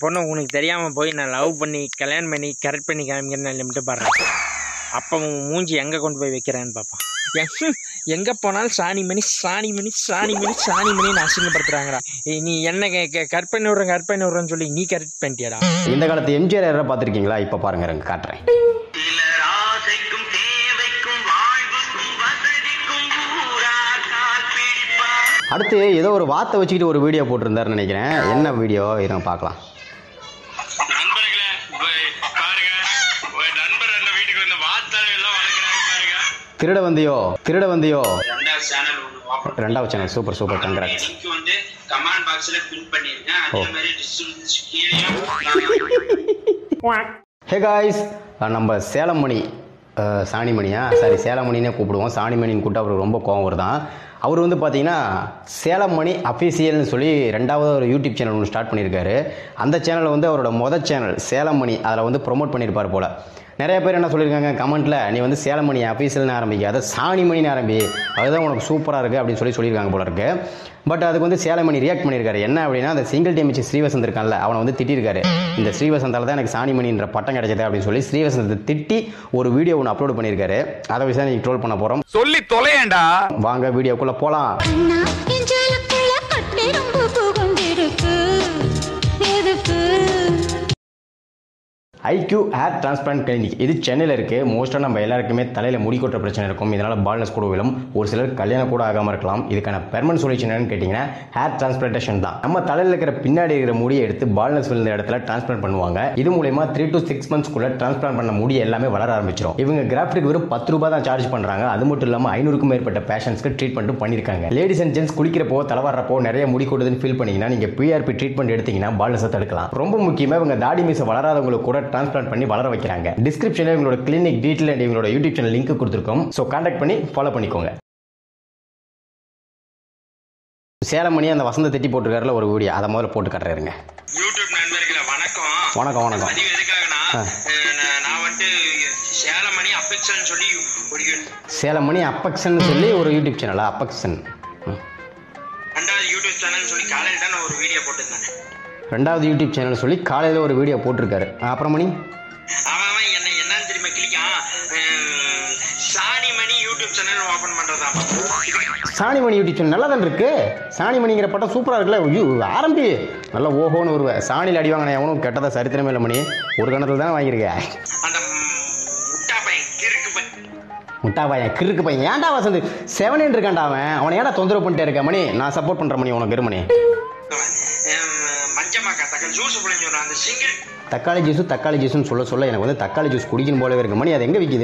பொண்ணு உனக்கு தெரியாமல் போய் நான் லவ் பண்ணி கல்யாணம் பண்ணி கரெக்ட் பண்ணி காமிக்கிறேன்னு லிமிட்டு பாடுறேன். அப்போ மூஞ்சி எங்கே கொண்டு போய் வைக்கிறேன்னு பார்ப்பான். எங்கே போனாலும் சாணிமணி சாணிமணி சாணிமணி சாணிமணின்னு அசிங்கப்படுத்துறாங்கடா. நீ என்ன கரெக்ட் பண்ணி விட்றேன்னு சொல்லி நீ கரெக்ட் பண்ணிட்டியாடா. இந்த காலத்து எம்ஜிஆர் யாரை பார்த்துருக்கீங்களா? இப்போ பாருங்க காட்டுறேன். அடுத்து ஏதோ ஒரு வார்த்தை வச்சுக்கிட்டு ஒரு வீடியோ போட்டிருந்தாருன்னு நினைக்கிறேன். என்ன வீடியோ இதை பார்க்கலாம். திருட வந்தியோ திருட வந்தியோ. ரெண்டாவது channel super super congrats. Hey guys, நம்ம சேலம் மணி சாணிமணியா சாரி சேலமணினே கூப்பிடுவோம். சாணிமணின்னு கூப்பிட்டு அவருக்கு ரொம்ப கோவம் வருதான். அவர் வந்து பார்த்தீங்கன்னா சேலம் மணி அஃபீஷியல்னு சொல்லி ரெண்டாவது ஒரு யூடியூப் சேனல் ஒன்று ஸ்டார்ட் பண்ணியிருக்காரு. அந்த சேனல் வந்து அவரோட மொதல் சேனல் சேலம் மணி, அதில் வந்து ப்ரொமோட் பண்ணியிருப்பார் போல். நிறைய பேர் என்ன சொல்லியிருக்காங்க கமெண்ட்டில், நீ வந்து சேலம் மணி அஃபீஷியல்னு ஆரம்பிக்க, அதை சாணிமணின்னு ஆரம்பி, அதுதான் உனக்கு சூப்பராக இருக்குது அப்படின்னு சொல்லியிருக்காங்க போல இருக்கு. பட் அதுக்கு வந்து சேலமணி ரியாக்ட் பண்ணியிருக்காரு. என்ன அப்படின்னா, அந்த சிங்கிள் டீம் வச்சு ஸ்ரீவசந்த் இருக்கான்ல, அவனை வந்து திட்டிருக்காரு. இந்த ஸ்ரீவசந்தால் தான் எனக்கு சாணிமணின்ற பட்டம் கிடைச்சது அப்படின்னு சொல்லி ஸ்ரீவசந்தை திட்டி ஒரு வீடியோ ஒன்று அப்லோட் பண்ணியிருக்காரு. அதை வச்சு தான் நீங்கள் ட்ரோல் பண்ண போகிறோம். சொல்லி தொலையேண்டா. வாங்க வீடியோக்குள்ளே போகலாம். ஐக்யூ ஹேர் டிரான்ஸ்பிளான்ட் கிளினிக் இது சென்னையில் இருக்குது. மோஸ்ட்டாக நம்ம எல்லாருக்குமே தலையில் முடி கொட்டுற பிரச்சனை இருக்கும். இதனால் பால்னஸ் கூட விழும். ஒரு சிலர் கல்யாணம் கூட ஆகாமல் இருக்கலாம். இதுக்கான பெர்மனன்ட் சொல்யூஷன் என்னன்னு கேட்டிங்கன்னா ஹேர் டிரான்ஸ்பிளான்டேஷன் தான். நம்ம தலையில் இருக்கிற பின்னாடி இருக்கிற முடியை எடுத்து பால்னஸ் விழுந்த இடத்துல டிரான்ஸ்பிளான்ட் பண்ணுவாங்க. இது மூலமா 3 to 6 monthsக்குள்ள டிரான்ஸ்பிளான்ட் பண்ண முடி எல்லாமே வளர ஆரம்பிச்சிடும். இவங்க கிராஃப்ட்டுக்கு வெறும் 10 ரூபாய் தான் சார்ஜ் பண்ணுறாங்க. அது மட்டும் இல்லாமல் 500க்கும் மேற்பட்ட பேஷன்ஸ்க்கு ட்ரீட்மெண்ட்டும் பண்ணியிருக்காங்க. லேடிஸ் அண்ட் ஜென்ட்ஸ் குளிக்கிறப்போ தலைவரப்போ நிறைய முடி கொட்டுதுன்னு ஃபீல் பண்ணிங்கன்னா நீங்கள் பிஆர்பி ட்ரீட்மெண்ட் எடுத்தீங்கன்னா பால்னஸை தடுக்கலாம். ரொம்ப முக்கியமாக இவங்க தாடி மீசை வளராதவங்களுக்கு கூட டிரான்ஸ்பிளான்ட் பண்ணி வளர வைக்கிறாங்க. டிஸ்கிரிப்ஷன்ல இவங்களோட கிளினிக் டீடைல் அண்ட் இவங்களோட யூடியூப் சேனல் லிங்க் கொடுத்திருக்கோம். சோ கான்டாக்ட் பண்ணி ஃபாலோ பண்ணிக்கோங்க. சேலம் மணி அந்த வசந்த திட்டி போட்டுருக்காருல ஒரு வீடியோ, அதை முதல்ல போட்டு காட்டுறேங்க. யூடியூப் நண்பர்களே வணக்கம். வணக்கம் வணக்கம். பதிவு எதுக்காகனா, நான் வந்து சேலம் மணி அப்பெக்ஷன் சொல்லி சேலம் மணி அப்பெக்ஷன் சொல்லி ஒரு யூடியூப் சேனலா? அப்பெக்ஷன் ரெண்டாவது யூடியூப் சேனல் சொல்லி காலையில் தான் ஒரு வீடியோ போட்டிருந்தேன். ரெண்டாவது யூடியூப் சேனல் சொல்லி காலையில் ஒரு வீடியோ போட்டிருக்காரு. அப்புறம் மணி அவன் என்னன்னு தெரியுமா கிளிக்கான், சாணிமணி யூடியூப் சேனல் ஓபன் பண்றதா. சாணிமணி யூடியூப் சேனல் நல்லா தான் இருக்கு. சாணிமணிங்கிற பட்டம் சூப்பராக இருக்குல்ல. ஆரம்பி நல்லா ஓஹோன்னு வருவேன். சாணியில் அடி வாங்கின எவனும் கெட்டதா சரித்திரமே இல்லை மணி. ஒரு கணத்தில் தான் வாங்கியிருக்கேன். அந்த முட்டா பையன் கிறுக்கு பையன், முட்டா பையன் கிறுக்கு பையன். ஏன்டா வசந்து 7 இருக்கான்டா அவன். அவனை ஏன்டா தொந்தரவு பண்ணிட்டே இருக்க மணி? நான் சப்போர்ட் பண்ற மணி உனக்கு மணி. தக்காளி ஜூஸ் தக்காளி ஜூஸ்னு சொல்ல எனக்கு வந்து தக்காளி ஜூஸ் குடிக்கணும் போலவே இருக்கு மணி. அது எங்க விக்குது?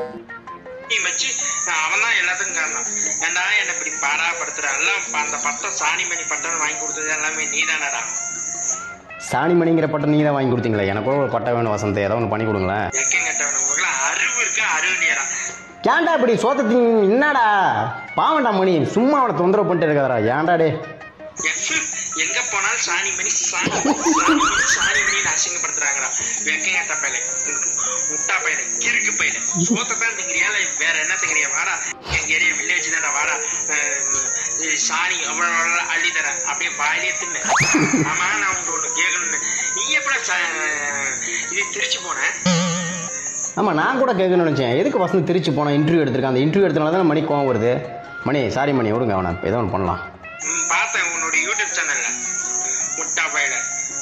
அவன் தான் எல்லாத்துக்கும் காரணம். ஏன்டா என்ன இப்படி பாடாப்படுத்துற? எல்லாம் அந்த பட்டம் சாணிமணி பட்டம் வாங்கி கொடுத்தது எல்லாமே நீதானடா. சாணிமணிங்கிற பட்டம் நீங்க தான் வாங்கி கொடுத்தீங்களா? எனக்கு ஒரு பட்டம் வேணும் வசந்த், ஏதோ ஒன்று பண்ணி கொடுங்களேன். எக்கங்கிட்ட வேணும். உங்களுக்கு அறிவு இருக்கா? அறிவு நேரா ஏன்டா இப்படி சோத்த என்னடா பாவண்டா மணி? சும்மா அவனை தொந்தரவு பண்ணிட்டு இருக்காதா? ஏன்டா டே எங்க போனாலும் சாணிமணி சாணிமணி சாணிமணின்னு அசிங்கப்படுத்துறாங்கடா. வெக்கங்கட்ட பையல, முட்டா பையல, கிறுக்கு பையல. சோத்தான் திங்கிறியா இல்ல வேற என்ன திங்கிறியா? வாடா, எங்க ஏரியா வில்லேஜ் தானடா, வாடா சாணி அவ்வளவு அள்ளி தரேன், அப்படியே வாயிலே தின்னு. ஆமா, நான் உங்க ஒண்ணு கேட்கணும்னு. நீ எப்படி இது திருச்சி போன? ஆமாம், நான் கூட கேட்கணும்னு நினச்சேன். எதுக்கு வசந்த் திருச்சி போனேன்? இன்டர்வியூ எடுத்திருக்கேன். அந்த இன்டர்வியூ எடுத்தனால தான் மணி கோவம் வருது. மணி சாரி மணி, விடுங்க அவனை, ஏதோ ஒன்று பண்ணலாம். பார்த்தேன் உன்னோட யூடியூப் சேனல்ல முட்டா பையல.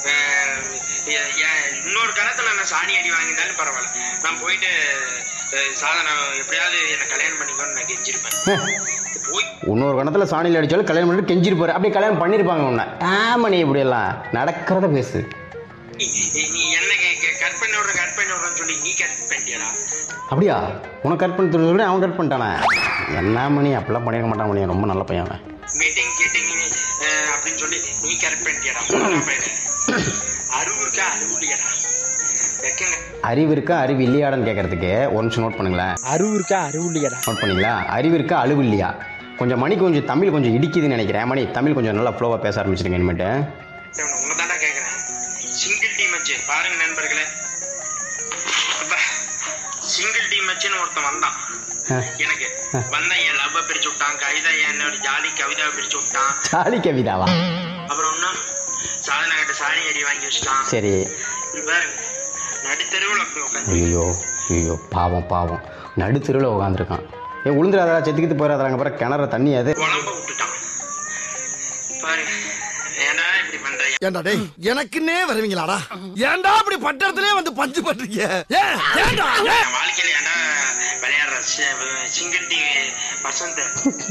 இன்னொரு கணத்துல நான் சாணி அடி வாங்கினாலும் பரவாயில்ல, நான் போயிட்டு சாதனை எப்படியாவது என்ன கல்யாணம் பண்ணிக்கணும்னு நான் கெஞ்சிருப்பேன். இன்னொரு கணத்துல சாணியில் அடிச்சாலும் கல்யாணம் பண்ணிட்டு கெஞ்சிருப்பாரு. அப்படியே கல்யாணம் பண்ணிருப்பாங்க உன்னை. மணி இப்படி எல்லாம் நடக்கிறத பேசு. நீ என்ன கட் பண்ணி விடுறேன்னு சொல்லி நீ கட் பண்ணிட்டியடா? அப்படியா? உனக்கு கட் பண்ணி சொல்லி அவன் கட் பண்ணிட்டானே. என்ன மணி அப்படிலாம் பண்ணிருக்க மாட்டான் மணி, ரொம்ப நல்ல பையன். மீட்டிங் அப்படின்னு சொல்லி நீ கரெக்ட் பண்ணிட்டியடா. அறிவு இருக்கா? அறிவு இல்லையாடா? அறிவு இருக்கா அறிவு இல்லையாடான்னு கேட்கறதுக்கு ஒரு நிமிஷம் நோட் பண்ணுங்களேன். அறிவு இருக்கா அறிவு இல்லையாடா நோட் பண்ணீங்களா? அறிவு இருக்கா அழிவு இல்லையா? கொஞ்சம் மணி கொஞ்சம் தமிழ் கொஞ்சம் இடிக்குதுன்னு நினைக்கிறேன். மணி தமிழ் கொஞ்சம் நல்லா ஃப்ளோவாக பேச ஆரம்பிச்சிருங்க இனிமேட்டு. உன்னதாண்டா கேட்குறேன். சிங்கிள் டீம் வச்சு பாருங்க நண்பர்களே. சிங்கிள் டீம் வச்சுன்னு ஒருத்தன் வந்தான். எனக்கு வந்த என் லவ்வ பிரிச்சு விட்டான். கவிதா என்னோட ஜாலி கவிதாவை பிரிச்சு விட்டான். ஜாலி கவிதாவா? அப்புறம் இன்னும் சாதனை கட்ட சாணி அடி வாங்கி வச்சுட்டான். சரி. இப்படி பாருங்க நடுத்தெருவில் அப்படி உட்காந்து. ஐயோ ஐயோ பாவம் நடுத்தெருவில் உட்காந்துருக்கான். ஏன் உளுந்துடாதா செத்துக்கிட்டு போயிடாதாங்க பாரு கிணற தண்ணி அது குழம்ப விட்டுட்டான் பாருங்க. ஏன்னா இப்படி பண்றீங்க? ஏண்டா டேய் எனக்குன்னே வருவீங்களாடா? ஏண்டா அப்படி பட்டறதுலயே வந்து பஞ்சு பண்றீங்க? ஏண்டா என் வாழ்க்கையில ஏன்டா விளையாடுற சிங்கட்டி வசந்த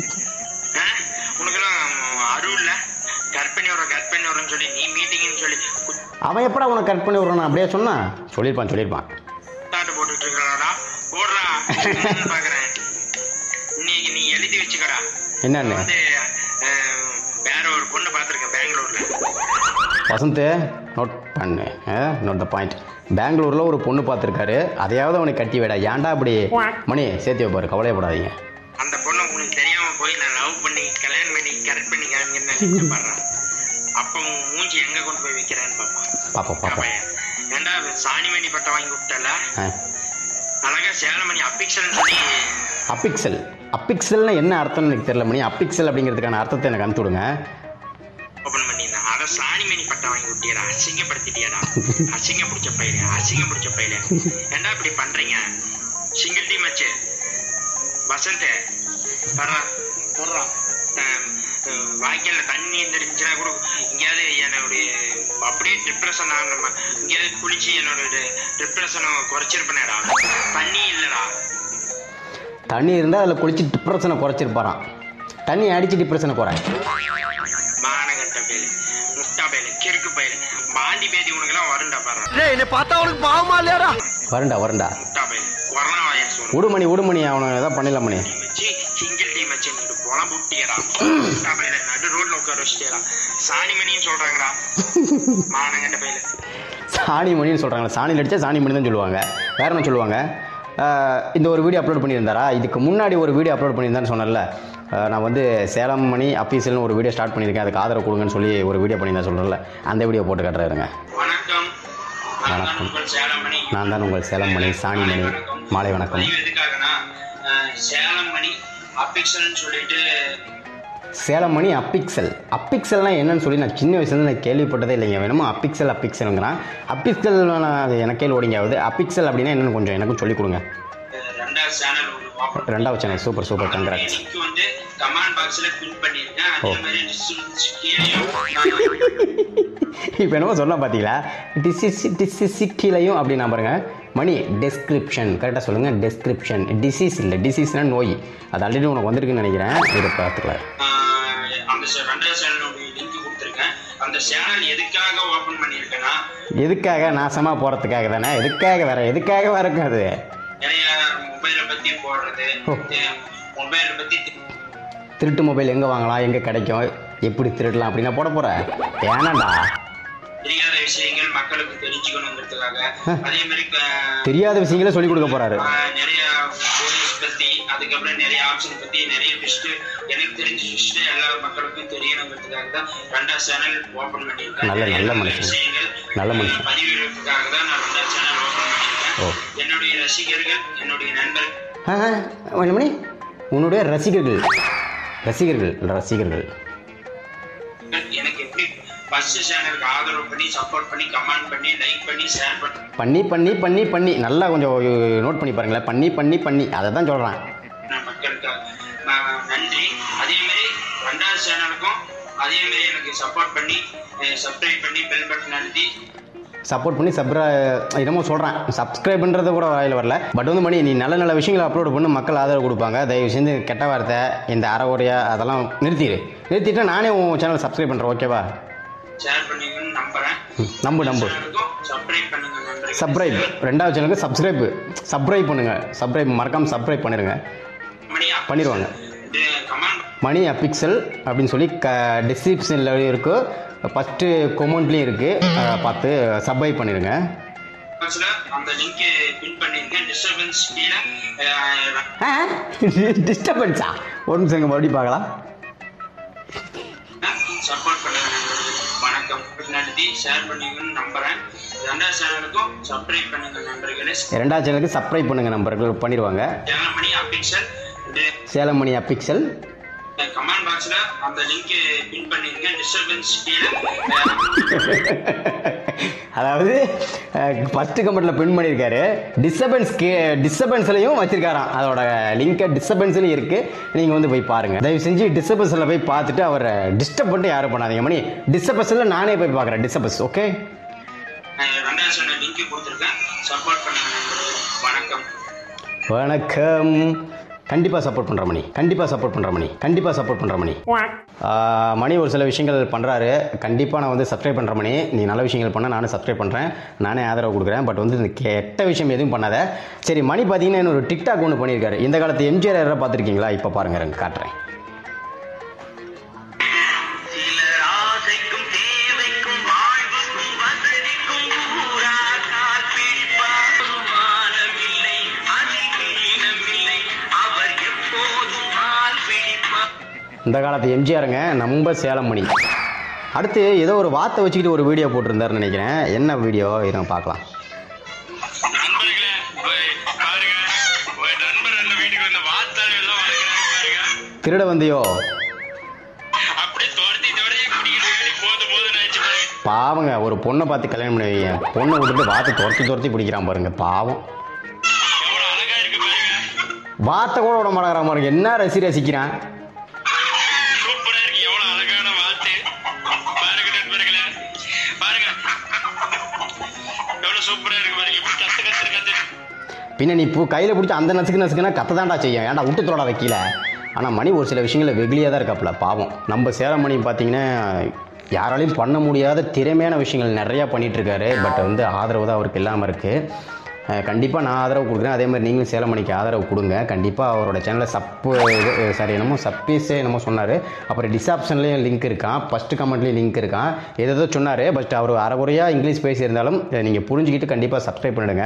உனக்கெல்லாம் அருள் இல்ல? கற்பனை வரும்னு சொல்லி நீ மீட்டிங்னு சொல்லி அவன் எப்படா உனக்கு கட் பண்ணி விடுறான்? அப்படியே சொன்னா சொல்லியிருப்பான் தாட்டு போட்டுட்டு இருக்கா போடுறா பாக்குறேன். இன்னைக்கு நீ எழுதி வச்சுக்கடா. என்னன்னு? வந்து வேற ஒரு பொண்ணு பாத்திருக்கேன் பெங்களூர்ல. வசந்த் நோட் பண்ணு, நோட் த பாயிண்ட். பெங்களூரில் ஒரு பொண்ணு பார்த்துருக்காரு, அதையாவது அவனுக்கு கட்டி விடா. ஏன்டா அப்படி மணி சேர்த்து வைப்பாரு, கவலையப்படாதீங்க. அந்த பொண்ணு உங்களுக்கு தெரியாம போய் நான் லவ் பண்ணி கல்யாணம் பண்ணி கரெக்ட் பண்ணி காமிங்கன்னு பாடுறான். அப்ப மூஞ்சி எங்க கொண்டு போய் வைக்கிறான்னு பாப்பா ஏண்டா சாணிமணி பட்டம் வாங்கி விட்டால அழகா சேலமணி அப்பிக்சல் சொல்லி. அப்பிக்சல்னா என்ன அர்த்தம்னு எனக்கு தெரியல மணி. அப்பிக்சல் அப்படிங்கிறதுக்கான அர்த்தத்தை எனக்கு அனுப்பிச்சு விடுங்க. ஓபன் பண்ணியிருந்தேன். அதை சாணிமணி பட்டம் வாங்கி விட்டியடா, அசிங்கப்படுத்திட்டியாடா. அசிங்க பிடிச்ச பையில ஏண்டா இப்படி பண்றீங்க? சிங்கிள் டீம் வச்சு வசந்த் வர்றா வாய்க்கால தண்ணி இருந்துருந்துச்சுன்னா கூட எங்கேயாவது என்னுடைய அப்படியே டிப்ரெஷன் ஆகணுமா, எங்கேயாவது குளிச்சு என்னோட டிப்ரெஷனை குறைச்சிருப்பேனேடா. தண்ணி இல்லடா. தண்ணி இருந்தால் அதில் குளிச்சு டிப்ரெஷனை குறைச்சிருப்பாரான். தண்ணி அடிச்சு டிப்ரெஷனை குறை. மானகட்ட பயில முட்டா பயில கிறுக்கு பயில பாண்டி பேதி உனக்கெல்லாம் வருண்டா பாரு. என்னை பார்த்தா அவனுக்கு பாவமா இல்லையாடா? வருண்டா முட்டா பயில கொரோனா வைரஸ் உடுமணி அவனை ஏதாவது பண்ணிடலாம் மணி. சிங்கிள் டீம் வச்சு நீ குழம்பு விட்டியடா. முட்டா பயில நடு ரோட்ல உட்கார வச்சுட்டியடா. சாணிமணின்னு சொல்றாங்கடா மானகட்ட பயில. சாணிமணின்னு சொல்கிறாங்களா? சாணியில் அடித்தா சாணிமணி தான் சொல்லுவாங்க, வேற என்ன சொல்லுவாங்க? இந்த ஒரு வீடியோ அப்லோட் பண்ணியிருந்தாரா? இதுக்கு முன்னாடி ஒரு வீடியோ அப்லோட் பண்ணியிருந்தான்னு சொன்னல. நான் வந்து சேலம் மணி அஃபீஷியல்னு ஒரு வீடியோ ஸ்டார்ட் பண்ணியிருக்கேன், அதுக்கு ஆதரவு கொடுங்கன்னு சொல்லி ஒரு வீடியோ பண்ணியிருந்தேன் சொல்கிறேன்ல, அந்த வீடியோ போட்டு காட்டுறாருங்க. வணக்கம், நான் தான் உங்கள் சேலம் மணி சாணிமணி. மாலை வணக்கம். எதுக்காகனா சேலம் மணி அஃபிஷியல்னு சொல்லிட்டு சேலம் மணி அப்பிக்சல்னால் என்னன்னு சொல்லி நான் சின்ன வயசுலேருந்து நான் கேள்விப்பட்டதே இல்லைங்க. வேணுமா அப்பிக்சல்ங்கிறான். அப்பிக்சல் அது எனக்கு கேள்வி ஓடிங்க ஆகுது. அப்பிக்சல் அப்படின்னா என்னன்னு கொஞ்சம் எனக்கும் சொல்லிக் கொடுங்க. ரெண்டாவது சேனல். Super congrats. வந்து கமெண்ட் பாக்ஸ்ல பின் பண்ணிருக்கேன். அதே மாதிரி இப்போ என்னமோ சொன்னா பார்த்தீங்களா? கீழையும் அப்படி நான் பாருங்க. மணி டெஸ்கிரிப்ஷன் கரெக்டாக சொல்லுங்கள். டெஸ்கிரிப்ஷன் டிசீஸ் இல்லை, டிசீஸ்னா நோய். அது ஆல்ரெடி உனக்கு வந்திருக்குன்னு நினைக்கிறேன். இதை பார்த்துக்கலாம். அந்த ரெண்டாவது சேனலுடைய லிங்க் கொடுத்துருக்கேன். அந்த சேனல் எதுக்காக ஓபன் பண்ணியிருக்கேன்னா எதுக்காக நாசமாக போகிறதுக்காக தானே. எதுக்காக இருக்கும் அது? நிறைய மொபைலை பற்றி போடுறது, மொபைலை பற்றி திருட்டு மொபைல் எங்கே வாங்கலாம், எங்கே கிடைக்கும், எப்படி திருடலாம் அப்படின்னா போட போகிறேன். ஏனாண்டா தெரியாத விஷயங்கள் மக்களுக்கு தெரிஞ்சுக்கணுங்கிறதுக்காக. அதே மாதிரி தெரியாத விஷயங்களே சொல்லிக் கொடுக்க போறாரு. நிறைய போலீஸ் பத்தி, அதுக்கப்புறம் நிறைய ஆப்ஷன் பத்தி நிறைய விஷயம் எனக்கு தெரிஞ்ச விஷயம் எல்லா மக்களுக்கும் தெரியணுங்கிறதுக்காக தான் ரெண்டாவது சேனல் ஓபன் பண்ணியிருக்கேன். நல்ல மனுஷன் பதிவிடுறதுக்காக தான் நான் ரெண்டாவது சேனல் ஓபன் பண்ணியிருக்கேன். என்னுடைய ரசிகர்கள், என்னுடைய நண்பர்கள், உன்னுடைய ரசிகர்கள் எனக்கு எப்படி ஃபர்ஸ்ட் சேனலுக்கு ஆதரவு பண்ணி சப்போர்ட் பண்ணி கமெண்ட் பண்ணி லைக் பண்ணி ஷேர் பண்ணி நல்லா கொஞ்சம் நோட் பண்ணி பாருங்களேன். பண்ணி அதை தான் சொல்கிறேன். மக்களுக்கு நன்றி. அதே மாதிரி ரெண்டாவது சேனலுக்கும் அதே மாதிரி எனக்கு சப்போர்ட் பண்ணி சப்ஸ்கிரைப் பண்ணி பெல் பட்டன் அழுத்தி சப்போர்ட் பண்ணி என்னமோ சொல்கிறேன். சப்ஸ்கிரைப்ன்றது கூட வாயில் வரல. பட் வந்து மணி நீ நல்ல விஷயங்களை அப்லோட் பண்ணி மக்கள் ஆதரவு கொடுப்பாங்க. தயவு செஞ்சு கெட்ட வார்த்தை, இந்த அறகுறையா அதெல்லாம் நிறுத்திட்டு நானே உன் சேனல் சப்ஸ்கிரைப் பண்ணுறேன். ஓகேவா? ஷேர் பண்ணீங்கன்னு நம்புறேன். நம்பு சப்ஸ்கிரைப் பண்ணுங்க. சப்ஸ்கிரைப் ரெண்டாவது சேனலுக்கு சப்ஸ்கிரைப் பண்ணுங்க. மறக்காம சப்ஸ்கிரைப் பண்ணிடுவாங்க. மணி அப்பிக்சல் அப்படின்னு சொல்லி டிஸ்கிரிப்ஷனில் இருக்கு, ஃபஸ்ட்டு கொமெண்ட்லேயும் இருக்குது, பார்த்து சப்ஸ்கிரைப் பண்ணிடுங்க. அந்த லிங்க் பின் பண்ணிருக்கேன். டிஸ்டர்பன்ஸ் கீழே டிஸ்டர்பன்ஸா? ஒரு நிமிஷம் மறுபடியும் பார்க்கலாம். சப்போர்ட் பண்ணுங்க. வணக்கம். நன்றி. ஷேர் பண்ணீங்கன்னு நம்புறேன். ரெண்டாவது சேனலுக்கும் சப்ஸ்கிரைப் பண்ணுங்க நண்பர்களே. ரெண்டாவது சேனலுக்கு சப்ஸ்கிரைப் பண்ணுங்க நண்பர்கள். பண்ணிடுவாங்க. சேலம் மணி அப்பிக்சல் கமெண்ட் பாக்ஸ்ல அந்த லிங்க் பின் பண்ணிருங்க. டிஸ்டர்பன்ஸ் கீழே அதாவது ஃபர்ஸ்ட் கமெண்ட்ல பின் பண்ணியிருக்காரு, டிஸ்டர்பன்ஸ்லையும் வச்சிருக்காராம். அதோட லிங்கை டிஸ்டர்பன்ஸ்லையும் இருக்கு, நீங்க வந்து போய் பாருங்க. தயவு செஞ்சு டிஸ்டர்பன்ஸ்ல போய் பார்த்துட்டு அவரை டிஸ்டர்ப் பண்ணிட்டு யாரும் பண்ணாதீங்க. மணி டிஸ்டர்பன்ஸ்ல நானே போய் பார்க்குறேன். டிஸ்டர்பன்ஸ் ஓகே, ரெண்டாவது சொன்ன லிங்க் கொடுத்துருக்கேன். சப்போர்ட் பண்ணுங்க. வணக்கம். வணக்கம். கண்டிப்பாக சப்போர்ட் பண்ணுற மணி, கண்டிப்பாக சப்போர்ட் பண்ணுற மணி, கண்டிப்பாக சப்போர்ட் பண்ணுற மணி. மணி ஒரு சில விஷயங்கள் பண்ணுறாரு, கண்டிப்பாக நான் வந்து சப்ஸ்கிரைப் பண்ணுற மணி. நீ நல்ல விஷயங்கள் பண்ண நானும் சப்ஸ்கிரைப் பண்ணுறேன், நானே ஆதரவு கொடுக்குறேன். பட் வந்து இந்த கெட்ட விஷயம் எதுவும் பண்ணாத. சரி, மணி பார்த்தீங்கன்னா இன்னொரு டிக்டாக் ஒன்று பண்ணியிருக்காரு. இந்த காலத்து எம்ஜிஆர் யாராவது பார்த்துருக்கீங்களா? இப்போ பாருங்க, எனக்கு காட்டுறேன். இந்த காலத்து எம்ஜிஆருங்க, நம்ம சேலம் மணி. அடுத்து ஏதோ ஒரு வார்த்தை வச்சுக்கிட்டு ஒரு வீடியோ போட்டிருந்தாருன்னு நினைக்கிறேன். என்ன வீடியோ இதை பார்க்கலாம். திருட வந்தியோ? பாவங்க, ஒரு பொண்ணை பார்த்து கல்யாணம் பண்ணி வைங்க, பொண்ணை விட்டுட்டு வார்த்தை துரத்தி பிடிக்கிறான் பாருங்க, பாவம். வார்த்தை கூட விட மாட்டேங்கிறான் பாருங்க, என்ன ரசிக்கிறான். பின்ன நீ இப்போ கையில் பிடிச்சி அந்த நசுக்குன்னா கத்த தாண்டா செய்யும், ஏன்டா விட்டு தோட வைக்கல. ஆனால் மணி ஒரு சில விஷயங்களில் வெகுளியாக தான் இருக்காப்புல, பாவம். நம்ம சேலம் மணி பார்த்தீங்கன்னா யாராலையும் பண்ண முடியாத திறமையான விஷயங்கள் நிறையா பண்ணிகிட்ருக்காரு. பட் வந்து ஆதரவு தான் அவருக்கு இல்லாமல் இருக்குது. கண்டிப்பாக நான் ஆதரவு கொடுக்குறேன், அதே மாதிரி நீங்களும் சேலம் மணிக்கு ஆதரவு கொடுங்க. கண்டிப்பாக அவரோட சேனலில் என்னமோ சப்பீஸே என்னமோ சொன்னார். அப்புறம் டிஸ்கிரிப்ஷன்லேயும் லிங்க் இருக்கான், ஃபஸ்ட்டு கமெண்ட்லேயும் லிங்க் இருக்கான், ஏதோ சொன்னார். பட் அவர் அரைகுறையாக இங்கிலீஷ் பேசியிருந்தாலும் நீங்கள் புரிஞ்சுக்கிட்டு கண்டிப்பாக சப்ஸ்கிரைப் பண்ணிடுங்க.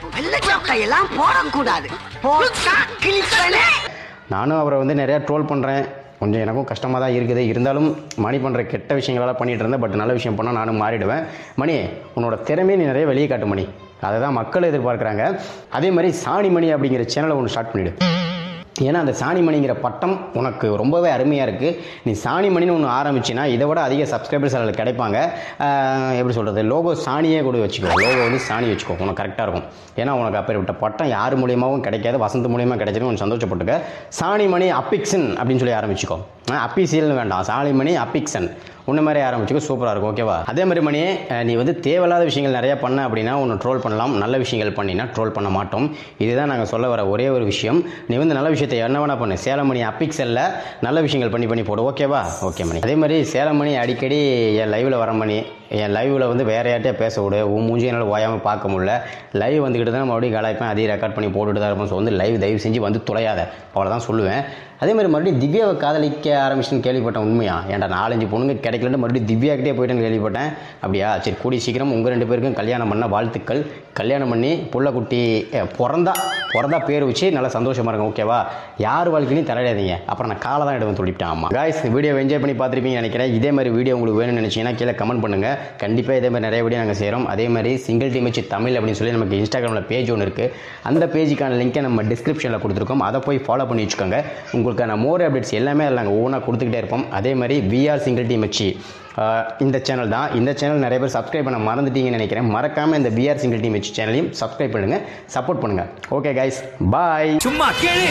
நானும் அவரை வந்து நிறையா ட்ரோல் பண்ணுறேன், கொஞ்சம் எனக்கும் கஷ்டமாக தான் இருக்குது. இருந்தாலும் மணி பண்ணுற கெட்ட விஷயங்களெல்லாம் பண்ணிகிட்டு இருந்தேன். பட் நல்ல விஷயம் பண்ணால் நானும் மாறிடுவேன். மணி, உன்னோட திறமையை நீ நிறைய வெளியே காட்டு மணி, அதை தான் மக்கள் எதிர்பார்க்குறாங்க. அதே மாதிரி சாணி மணி அப்படிங்கிற சேனலை ஒன்று ஸ்டார்ட் பண்ணிவிடு. ஏன்னா அந்த சாணிமணிங்கிற பட்டம் உனக்கு ரொம்பவே அருமையாக இருக்குது. நீ சாணிமணின்னு ஒன்று ஆரம்பிச்சின்னா இதை விட அதிக சப்ஸ்கிரைபர்ஸ் அதில் கிடைப்பாங்க. எப்படி சொல்கிறது, லோகோ சாணியே கூட வச்சுக்கோ, லோகோ வந்து சாணி வச்சுக்கோ, உனக்கு கரெக்டாக இருக்கும். ஏன்னா உனக்கு அப்பேற்பட்ட பட்டம் யார் மூலியமாகவும் கிடைக்காது, வசந்த் மூலியமாக கிடைச்சிடும், கொஞ்சம் சந்தோஷப்பட்டுக்க. சாணிமணி அப்பிக்சன் அப்படின்னு சொல்லி ஆரம்பிச்சிக்கோ. அப்பிசியல்னு வேண்டாம், சாணிமணி அப்பிக்சன் உன்ன மாதிரி ஆரம்பிச்சுக்கோ, சூப்பராக இருக்கும். ஓகேவா? அதே மாதிரி மணி, நீ வந்து தேவையில்லாத விஷயங்கள் நிறையா பண்ண அப்படின்னா ஒன்று ட்ரோல் பண்ணலாம், நல்ல விஷயங்கள் பண்ணினா ட்ரோல் பண்ண மாட்டோம். இதுதான் நாங்கள் சொல்ல வர ஒரே ஒரு விஷயம். நீ வந்து நல்ல விஷயத்தை என்ன வேணா பண்ணு, சேலம் மணி அப்பிக்சலில் நல்ல விஷயங்கள் பண்ணி போடு. ஓகேவா? ஓகே மணி. அதே மாதிரி சேலம் மணி அடிக்கடி என் லைவில் வர மணி, என் லைவில் வந்து வேறு யார்ட்டையே பேச விடு, உன் மூஞ்சி என்னால் ஓயாமல் பார்க்க முடியல. லைவ் வந்துக்கிட்டு தான் மறுபடியும் கலாய்ப்பேன், அதையும் ரெக்கார்ட் பண்ணி போட்டுட்டு தான் இருப்போம். ஸோ வந்து லைவ் தயவு செஞ்சு வந்து துளையாத, அவ்வளோதான் சொல்லுவேன். அதே மாதிரி மறுபடியும் திவ்யாவை காதலிக்க ஆரம்பிச்சுன்னு கேள்விப்பட்டேன். உண்மையா? ஏன்டா 4-5 பொண்ணுங்க கிடைக்கலன்னு மறுபடியும் திவ்யாக்கிட்டே போயிட்டேன்னு கேள்விப்பட்டேன். அப்படியா? சரி, கூடிய சீக்கிரம் உங்கள் 2 பேருக்கும் கல்யாணம் பண்ண வாழ்த்துக்கள். கல்யாணம் பண்ணி புள்ளக்குட்டி பிறந்தா பேர் வச்சு நல்லா சந்தோஷமாக இருங்க. ஓகேவா? யார் வாழ்க்கையும் தலையிடாதீங்க, அப்புறம் நான் காலை தான் எடுத்து சொல்லிவிட்டேன். ஆமாம் காய்ஸ், வீடியோ என்ஜாய் பண்ணி பார்த்துருப்பீங்கன்னு நினைக்கிறேன். இதே மாதிரி வீடியோ உங்களுக்கு வேணும்னு நினச்சிங்கன்னா கீழே கமெண்ட் பண்ணுங்கள். கண்டிப்பாக இதே மாதிரி நிறைய வீடியோ நாங்கள் செய்கிறோம். அதே மாதிரி சிங்கிள் டீம் வச்சு தமிழ் அப்படின்னு சொல்லி நமக்கு இன்ஸ்டாகிராமில் பேஜ் ஒன்று இருக்குது. அந்த பேஜுக்கான லிங்கை நம்ம டிஸ்கிரிப்ஷனில் கொடுத்துருக்கோம், அதை போய் ஃபாலோ பண்ணி வச்சுக்கோங்க. உங்களுக்கான மோர் அப்டேட்ஸ் எல்லாமே அதில் நாங்கள் ஓனாக கொடுத்துக்கிட்டே இருப்போம். அதே மாதிரி விஆர் சிங்கிள் டீம் வச்சு இந்த சேனல் தான். இந்த சேனல் நிறைய பேர் சப்ஸ்கிரைப் பண்ண மறந்துட்டீங்கன்னு நினைக்கிறேன். மறக்காமல் இந்த விஆர் சிங்கிள் டீம் வச்சு சேனலையும் சப்ஸ்கிரைப் பண்ணுங்கள், சப்போர்ட் பண்ணுங்கள். Okay guys, bye. சும்மா கேளு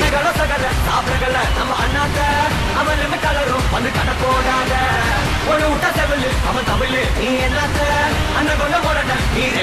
ஒரு